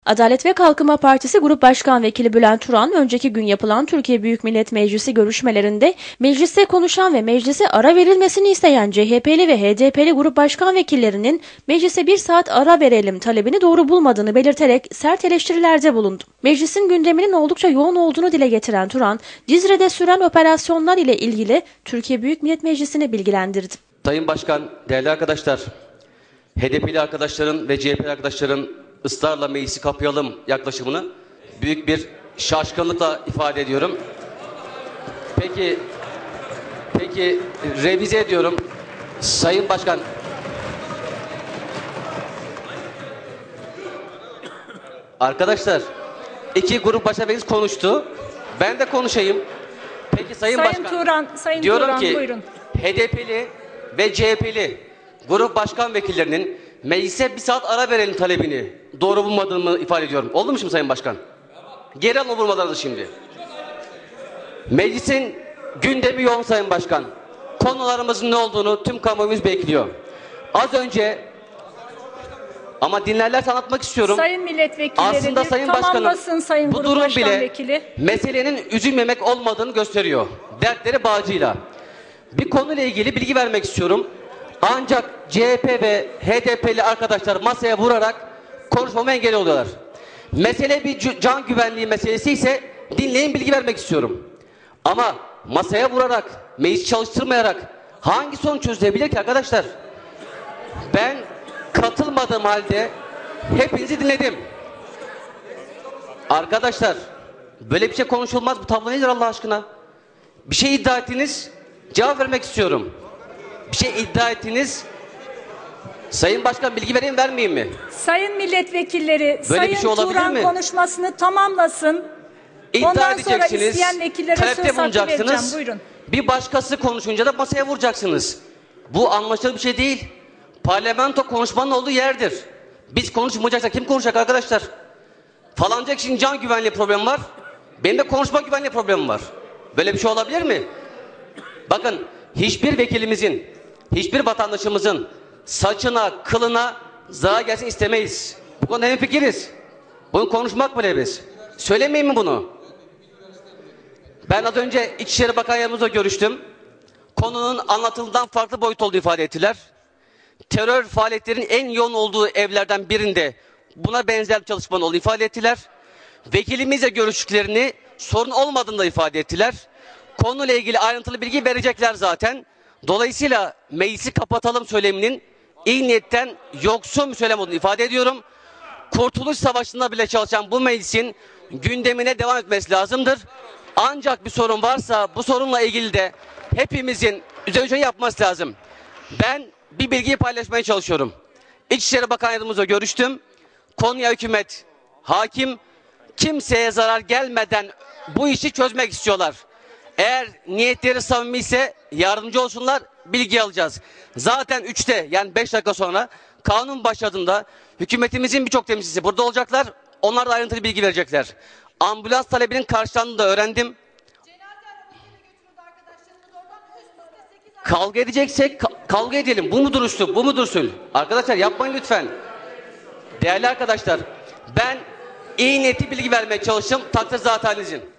Adalet ve Kalkınma Partisi Grup Başkan Vekili Bülent Turan, önceki gün yapılan Türkiye Büyük Millet Meclisi görüşmelerinde mecliste konuşan ve meclise ara verilmesini isteyen CHP'li ve HDP'li grup başkan vekillerinin meclise 1 saat ara verelim talebini doğru bulmadığını belirterek sert eleştirilerde bulundu. Meclisin gündeminin oldukça yoğun olduğunu dile getiren Turan, Cizre'de süren operasyonlar ile ilgili Türkiye Büyük Millet Meclisi'ni bilgilendirdi. Sayın Başkan, değerli arkadaşlar, HDP'li arkadaşların ve CHP'li arkadaşların ısrarla meclisi kapayalım yaklaşımını büyük bir şaşkınlıkla ifade ediyorum. Peki revize ediyorum. Sayın Başkan, arkadaşlar, iki grup başkan vekilimiz konuştu. Ben de konuşayım. Peki Sayın Başkan, diyorum ki buyurun. HDP'li ve CHP'li grup başkan vekillerinin meclise 1 saat ara verelim talebini doğru bulmadığımı ifade ediyorum. Oldu mu şimdi Sayın Başkan? Geri alın o vurmalarınızı şimdi. Meclisin gündemi yoğun Sayın Başkan. Konularımızın ne olduğunu tüm kamuoyumuz bekliyor. Az önce ama dinlerlerse anlatmak istiyorum. Sayın milletvekilleri, aslında Sayın Başkanım, Sayın bu durum bile meselenin üzülmemek olmadığını gösteriyor. Dertleri bağcıyla. Bir konuyla ilgili bilgi vermek istiyorum. Ancak CHP ve HDP'li arkadaşlar masaya vurarak konuşmama engel oluyorlar. Mesele bir can güvenliği meselesi ise dinleyin, bilgi vermek istiyorum. Ama masaya vurarak, meclis çalıştırmayarak hangi sorun çözülebilir ki arkadaşlar? Ben katılmadığım halde hepinizi dinledim. Arkadaşlar, böyle bir şey konuşulmaz. Bu tablo nedir Allah aşkına? Bir şey iddia ettiniz, cevap vermek istiyorum. Bir şey iddia ettiniz. Sayın Başkan, bilgi vereyim vermeyeyim mi? Sayın milletvekilleri, böyle Sayın bir şey Turan konuşmasını tamamlasın. İddia ondan edeceksiniz. Sonra isteyen vekillere söz hakkı vereceğim. Buyurun. Bir başkası konuşunca da masaya vuracaksınız. Bu anlaşılır bir şey değil. Parlamento konuşmanın olduğu yerdir. Biz konuşmayacaksak kim konuşacak arkadaşlar? Falanca kişinin can güvenliği problemi var. Benim de konuşma güvenliği problemim var. Böyle bir şey olabilir mi? Bakın, hiçbir vekilimizin, hiçbir vatandaşımızın saçına, kılına zarar gelsin istemeyiz. Bu konuda hemfikiriz. Bunu konuşmak bile biz. Söylemeyin mi bunu? Ben az önce İçişleri Bakan Yardımcımızla görüştüm. Konunun anlatıldığından farklı boyut olduğu ifade ettiler. Terör faaliyetlerinin en yoğun olduğu evlerden birinde buna benzer bir çalışmanın olduğunu ifade ettiler. Vekilimizle görüştüklerini sorun olmadığını da ifade ettiler. Konuyla ilgili ayrıntılı bilgi verecekler zaten. Dolayısıyla meclisi kapatalım söyleminin iyi niyetten yoksun bir söylem olduğunu ifade ediyorum. Kurtuluş Savaşı'nda bile çalışan bu meclisin gündemine devam etmesi lazımdır. Ancak bir sorun varsa bu sorunla ilgili de hepimizin üzerine yapması lazım. Ben bir bilgiyi paylaşmaya çalışıyorum. İçişleri Bakan Yardımcımızla görüştüm. Konuya hükümet hakim, kimseye zarar gelmeden bu işi çözmek istiyorlar. Eğer niyetleri samimi ise yardımcı olsunlar, bilgi alacağız. Zaten 3'te, yani 5 dakika sonra kanun başladığında hükümetimizin birçok temsilcisi burada olacaklar. Onlar da ayrıntılı bilgi verecekler. Ambulans talebinin karşılandığını da öğrendim. Kavga edeceksek kavga edelim. Bu mudur üslup? Bu mudur usul? Arkadaşlar yapmayın lütfen. Değerli arkadaşlar, ben iyi niyetli bilgi vermeye çalıştım. Takdir zatenizin.